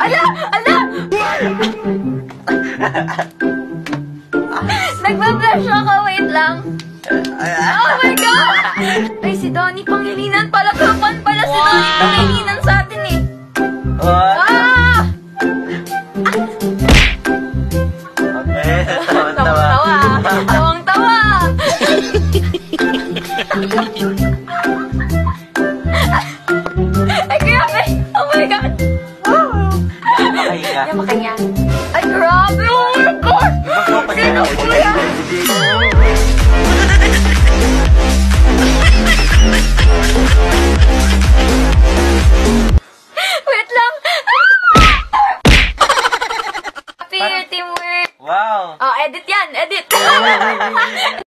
Ala! Ala! Nagbablush ako, wait lang. Oh my God! Ay, si Donnie Pangilinan pala. Kapan pala si Donnie Pangilinan sa atin eh. Ah! Okay, tawang-tawa. Tawang-tawa. Ay, grabe. Oh my God. Makahinga. Yan, makanya.